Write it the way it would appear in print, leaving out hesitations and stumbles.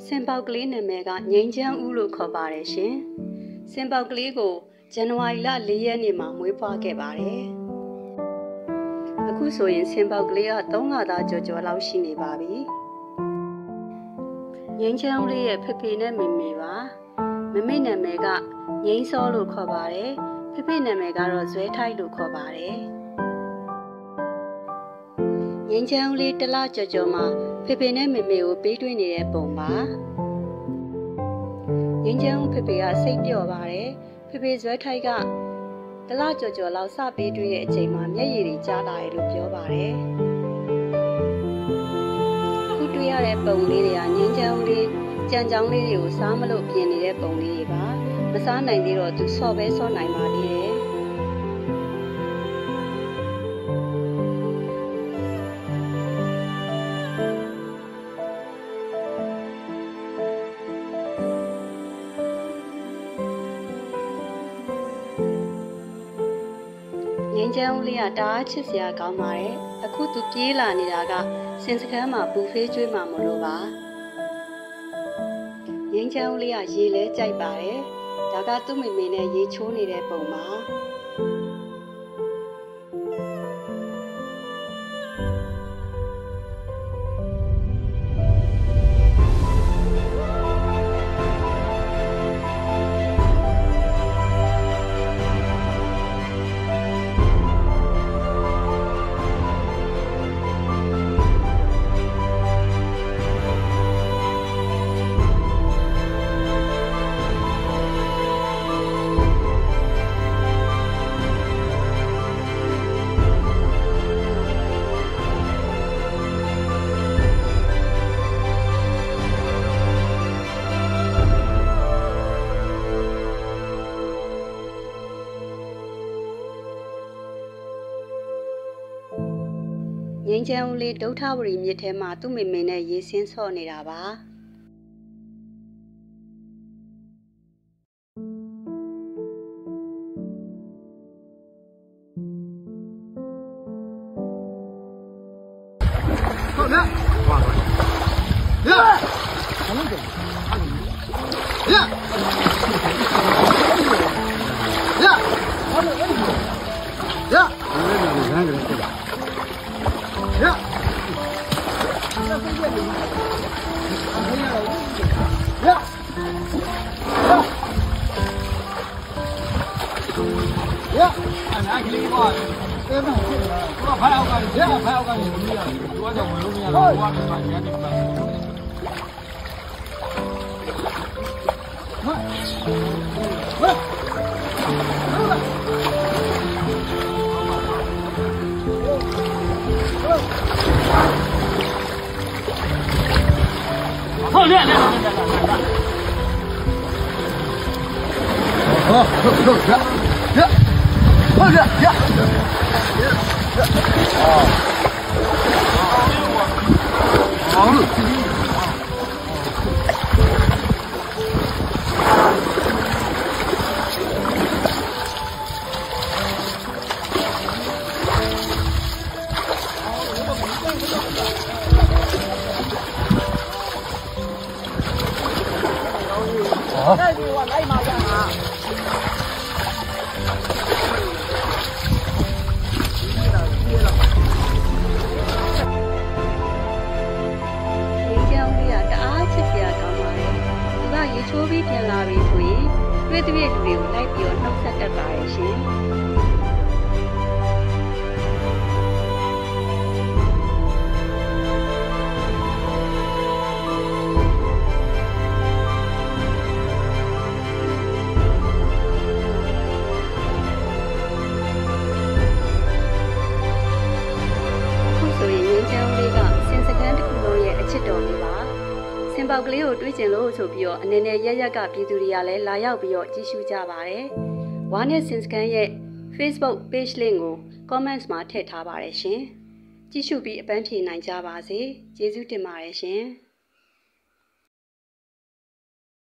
စင်ပေါက်ကလေးနာမည်ကငိမ့်ချမ်းဦးလို့ခေါ်ပါတယ်ရှင်။စင်ပေါက်ကလေးကိုဇန်နဝါရီလ4ရက်နေ့မှာမွေးဖွားခဲ့ပါတယ်။အခုဆိုရင်စင်ပေါက်ကလေးက3လသားကျော်လောက်ရှိနေပါပြီ။ငိမ့်ချမ်းဦးလေးရဲ့ဖေဖေနဲ့မေမေပါ။မေမေနာမည်ကငိမ့်စောလို့ခေါ်ပါတယ်။ဖေဖေနာမည်ကတော့ဇွဲထိုက်လို့ခေါ်ပါတယ်။ငိမ့်ချမ်းဦးလေး1လကျော်မှာဖေဖေနဲ့မေမေကိုပေးတွေ့နေတဲ့ပုံပါငင်းချမ်းဖေဖေကစိတ်ပျော့ပါတယ်ဖေဖေဇွဲထိုက်က1လကျော်လောက်စပေးတွေ့တဲ့အချိန်မှာမျက်ရည်တွေကျလာတယ်လို့ပြောပါတယ်ခုတွေ့ရတဲ့ပုံလေးတွေကငင်းချမ်းလေးကြံကြောင်းလေးတွေကိုစားမလို့ပြင်နေတဲ့ပုံလေးတွေပါမစားနိုင်သေးတော့သူဆော့ပဲဆော့နိုင်ပါသေးတယ်ငင်းချမ်းဦးလေးကတအားချစ်စရာကောင်းပါတယ်အခုသူပြေးလာနေတာကစင်စခန်းမှာဘူဖေးကျွေးမှမလို့ပါငင်းချမ်းဦးလေးကရေလဲကြိုက်ပါတယ်ဒါကသူ့မိမေနဲ့ရေချိုးနေတဲ့ပုံပါငင်းချမ်းဦးလေးဒုဋ္ဌဝရီမြစ်ထဲမှာသူ့မိမေနဲ့ရေဆင်းဆော့နေတာပါဟုတ်လားဝါပါရဘာလို့လဲရရဘာလို့လဲရ呀！呀！呀！俺拿起来一把，这弄起来，我拍好干，这拍好干，你呀，我叫我弄呀，我没办法，你办。喂，喂，好，练。好，再给我来一麻将啊！ ငင်းချမ်းဦးလေးကတအားချစ်စရာကောင်းပါတယ်သူကရေချိုးပြီးပြန်လာပြီဆိုရင်တွေ့တဲ့လူတွေကိုလိုက်ပြီးတော့နှုတ်ဆက်တတ်ပါရဲ့ရှင်စင်ပေါက်ကလေးကိုတွေးကျင်လို့ဆိုပြီးတော့အနေနဲ့ရက်ကပြည်သူတွေကလည်းလာရောက်ပြီးတော့ကြည့်ရှုကြပါတယ်။ဝါနဲ့စင်စကန်ရဲ့ Facebook page link ကို comments မှာထည့်ထားပါတယ်ရှင်။ကြည့်ရှုပြီးအပန်းဖြေနိုင်ကြပါစေ။ကျေးဇူးတင်ပါတယ်ရှင်။